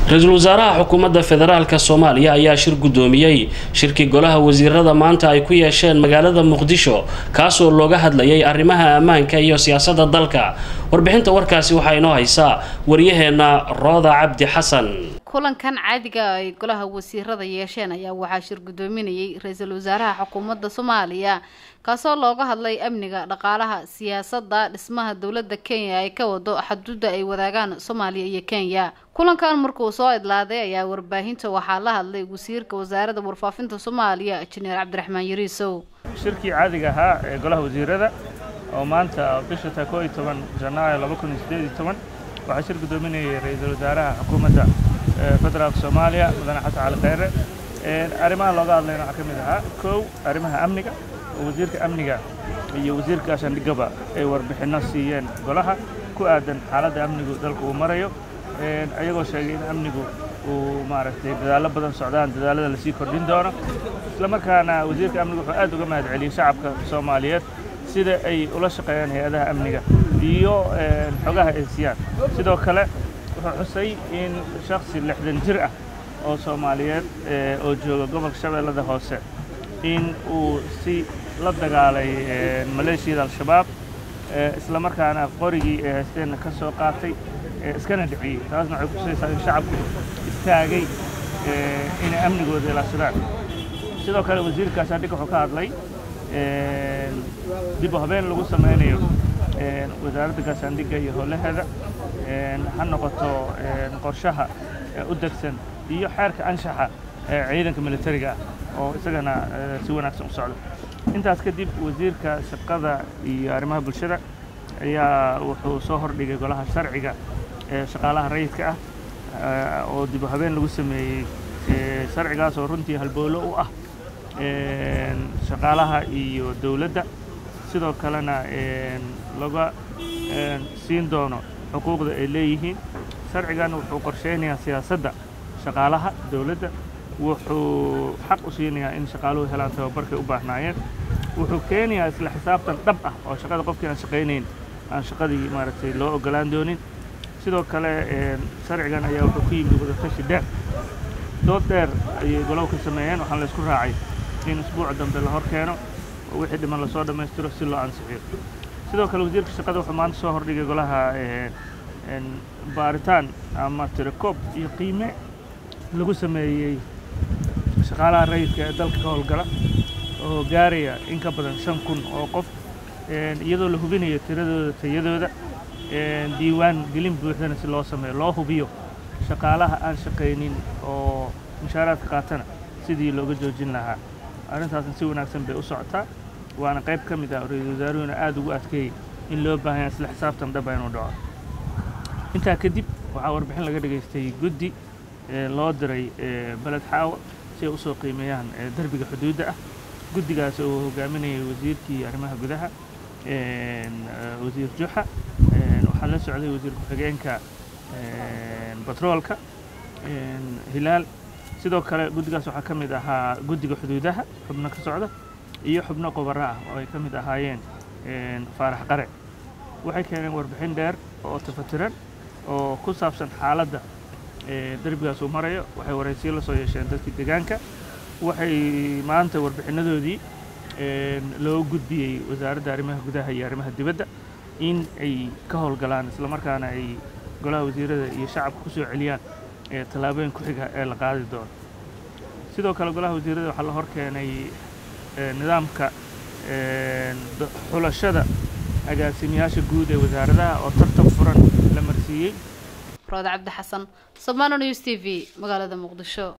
رئيس الوزراء حكومة فدرالك الصومالية ayaa shir gudoomiyay shirki golaha wasiirada maanta ay ku yeesheen magaalada Muqdisho kaasoo looga hadlayay arrimaha ammaanka iyo siyaasadda dalka warbixinta warkaasi waxa inoo haysaa wariyaheena Rooda Cabdi Xasan kulankan caadiga ay golaha wasiirada yeesheen ayaa waxa shir gudoominayay ra'iisul wasaaraha xukuumadda Soomaaliya kaasoo looga hadlay amniga dhaqaalaha siyaasadda dhismaha dawladda Kenya ay ka wado xuduudda ay wadaagaan Soomaaliya iyo Kenya kulankan markuu soo idlaaday ayaa warbaahinta waxa la hadlay wasiirka wasaaradda warfaafinta Soomaaliya Injineer Cabdiraxmaan Yariisow shirkii caadiga ahaa ee golaha wasiirada oo maanta bisha 11 Janaayo 2018 waxa shir gudoominayay ra'iisul wasaaraha xukuumadda federaalka Soomaaliya mudane Xasan Cali Khayre arrimaha looga hadlayna waxa kamid ah koow arrimaha amniga wasiirka amniga iyo wasiirka gaashaandhigaba ay warbixino siiyeen golaha ku aadan xaaladda amniga dalka uu marayo ayagoo sheegay in amnigu uu maaragtay dadaalo badan socdaan dadaalada la sii kordhin doono isla markaana wasiirka amniga wuxuu aad uga mahadceliyay shacabka Soomaaliyeed sida ay ula shaqeeyaan hay'adaha amniga iyo xogaha ay siiyaan sidoo kale wuxuu xusay in shakhsi 60 jir ah oo Soomaaliyeed oo jooga gobolka Shabeellada Hoose in uu si la dagaalay maleeshiyada al-shabaab isla markaana qorigii ay haysteen ka soo qaatay iskana dhiciyay taasna waxay ku sheegaysaa in shacabku istaagay in amnigooda ilaashadaan sidoo kale wasiirkaas hadda wuxuu ka hadlay dib u habeen lagu sameynayo wasaaradda gaashaandhigga iyo howlaheeda ha noqoto qorshaha u degsan iyo xeerka anshaxa ciidanka militariga oo isagana si wanaagsan u socdo intaas kadib wasiirka shaqada iyo arrimaha bulshada ayaa wuxuu soo hordhigay golaha sharciga shaqaalaha rayidka ah oo dib u habeen lagu sameeyay sharcigaas oo runtii halboolo u ah shaqaalaha iyo dawladda sidoo kalena laga siin doono xuquuqda ay leeyihiin sharcigan wuxuu qorsheynayaa siyaasadda shaqaalaha dawladda wuxuu xaq u siinayaa in shaqaaluhu helaan tababarkay u baahnaayeen wuxuu keenayaa isla xisaabtan dhab ah oo shaqada qofkii aan shaqaynayn aan shaqadii maaragtay loo ogolaan doonin sidoo kale sharcigan ayaa wuxuu ku yimid wadatashi dheer dood dheer ayay golaha ka sameeyeen waxaan la isku raacay in usbuuc dambe la hor keeno oo wixii dhiman la soo dhammaystiro si loo ansixiyo sidoo kale wasiirka shaqada wuxuu maanta soo hordhigay golaha baaritaan ama tirakoob iyo qiime lagu sameeyay shaqaalaha rayidka ee dalka ka howlgala oo gaaraya in ka badan 5,000 oo qof iyadoo la hubinayo tiradooda tayadooda diiwaan gelin buuxdana si loo sameeyo loo hubiyo shaqaalaha aan shaqaynin oo mushaaraadka qaatana sidii looga joojin lahaa arrintaasna si wanaagsan bay u socotaa waana qayb ka mid ah ra'iisul wasaaruhuna aad ugu adkeeyay in loo baahan yahay isla xisaabtan dhab ah inuu dhaco intaa kadib waxaa warbixin laga dhageystay guddi loo diray balad xaawo si ay u soo qiimeeyaan darbiga xuduudda ah guddigaas oo hogaaminayay wasiirkii arrimaha gudaha wasiir Juxa waxaa la socday wasiir ku-xigeenka batroolka Hilaal sidoo kale guddigaas waxaa ka mid ahaa guddiga xuduudaha xubno ka socda iyo xubno qobara ah oo ay ka mid ahaayeen Faarax Qare waxay keeneen warbixin dheer oo tafatiran oo ku saabsan xaaladda darbigaas uu marayo waxay wareysiyo la soo yeesheen dadkii deegaanka waxay maanta warbixinadoodii loo gudbiyay wasaaradda arrimaha gudaha iyo arrimaha dibadda in ay ka howlgalaan isla markaana ay golaha wasiirada iyo shacabka ku soo celiyaan tallaabooyin ku xiga ee la qaadi doono sidoo kale golaha wasiirada waxaa la hor keenay nidaamka xulashada agaasimayaasha guud ee wasaaradaha oo tartan furan la marsiiyay Rooda Cabdi Xasan Somalia News TV magaalada Muqdisho